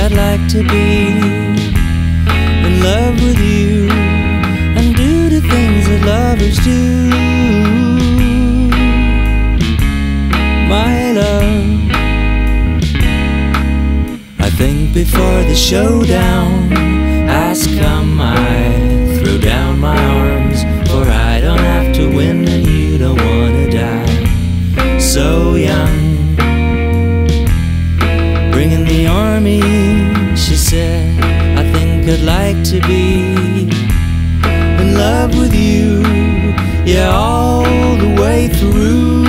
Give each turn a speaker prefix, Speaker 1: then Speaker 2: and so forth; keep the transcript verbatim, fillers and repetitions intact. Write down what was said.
Speaker 1: I'd like to be in love with you and do the things that lovers do. My love, I think before the showdown has come, I throw down my arms, for I don't have to win and you don't wanna die so young. Bringing the army, she said, I think I'd like to be in love with you, yeah, all the way through.